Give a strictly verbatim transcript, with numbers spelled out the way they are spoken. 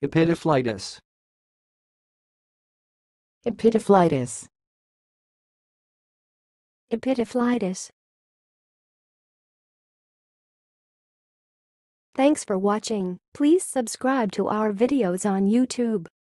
epityphlitis, epityphlitis, epityphlitis. Thanks for watching. Please subscribe to our videos on YouTube.